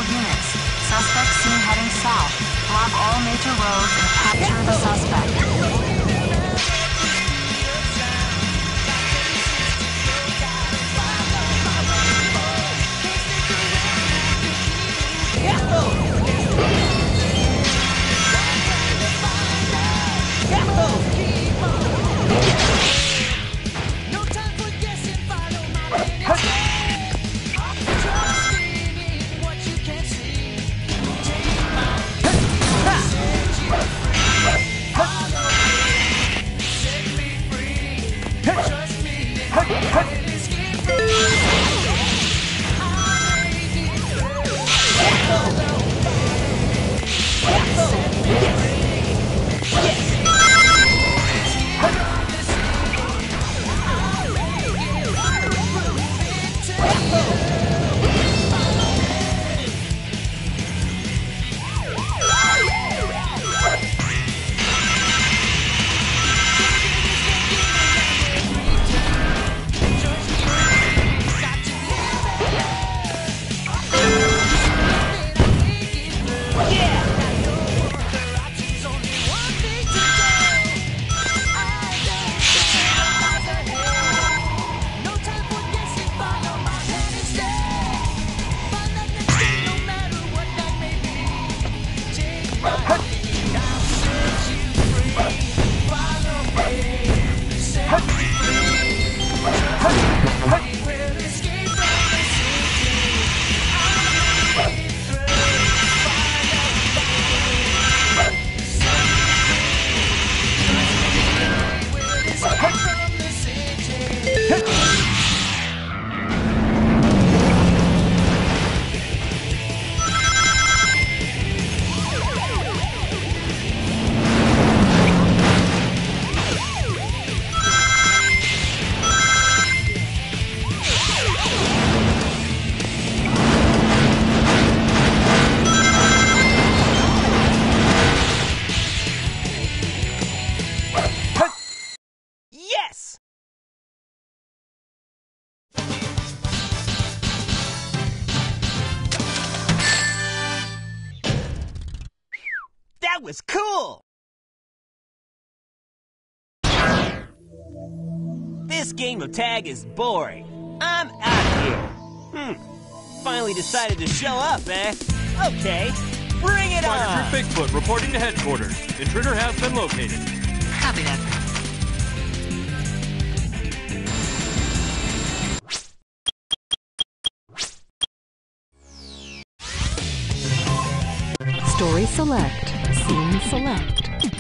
units. Suspect seen heading south. Block all major roads and capture the suspect. Yes! That was cool! This game of tag is boring. I'm out of here. Finally decided to show up, eh? Okay, bring it on! Private Bigfoot reporting to headquarters. Intruder has been located. Copy that. Story select. Scene select.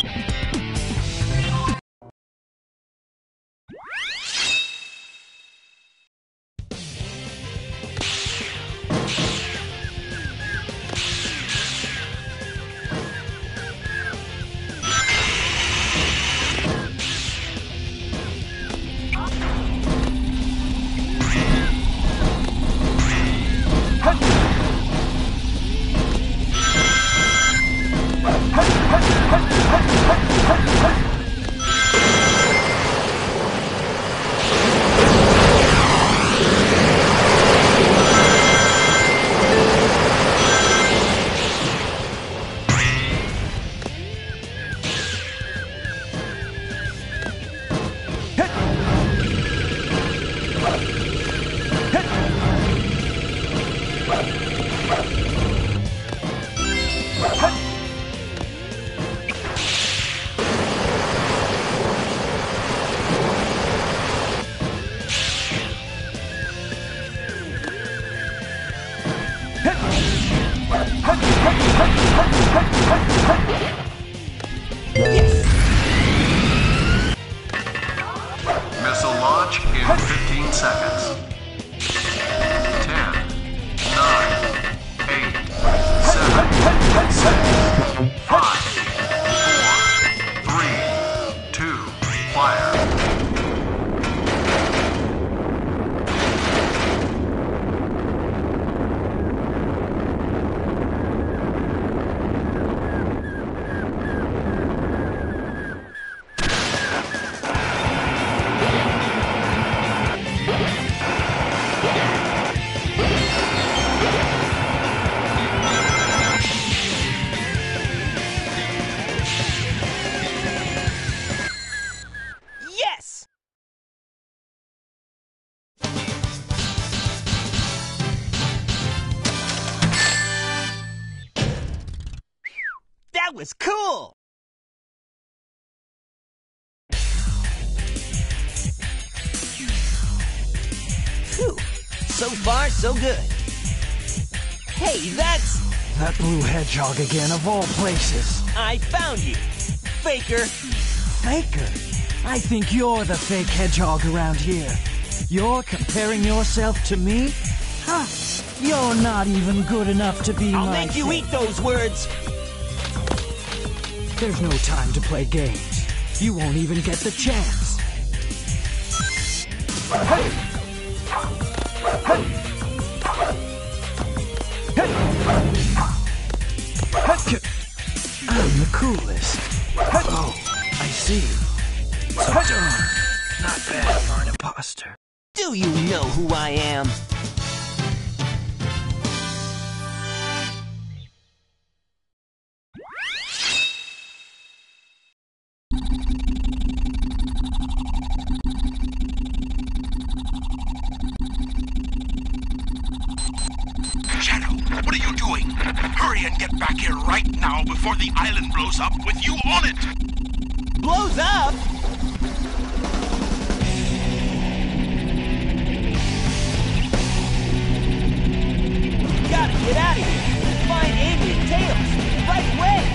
Missile launch in 15 seconds. 10, 9, 8, 7, 6, 5, 4, 3, 2, fire. That was cool! Phew. So far, so good. Hey, that's... That blue hedgehog again, of all places. I found you, Faker. Faker? I think you're the fake hedgehog around here. You're comparing yourself to me? Huh? You're not even good enough to be I'll my make you fake. eat those words. There's no time to play games. You won't even get the chance. I'm the coolest. Oh, I see. So darn. Not bad for an imposter. Do you know who I am? Shadow, what are you doing? Hurry and get back here right now before the island blows up with you on it! Blows up? Gotta get out of here. Find Amy and Tails. Right away.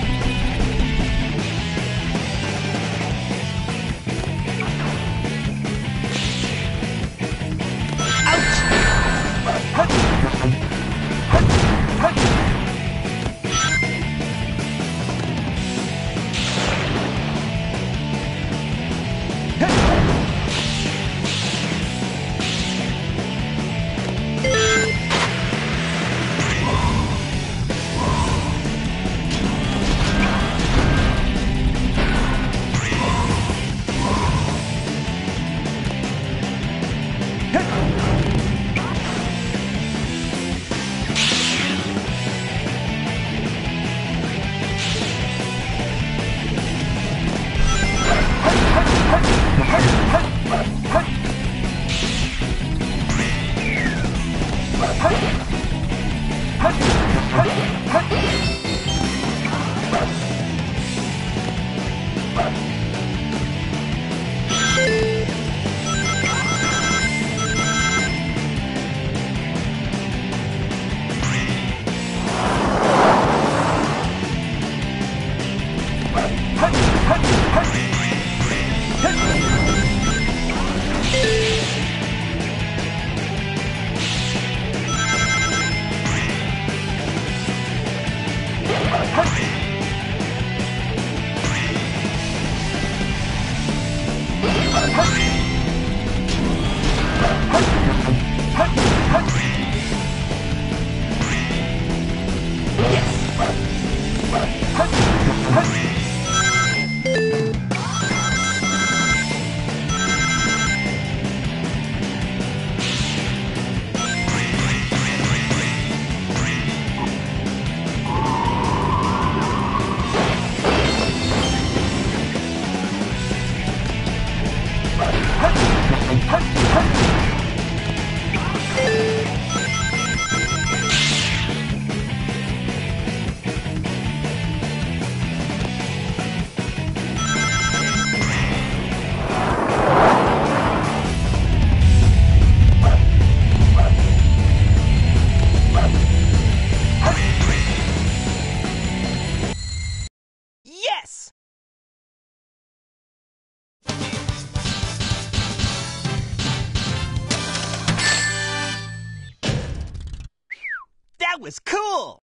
Yes! That was cool!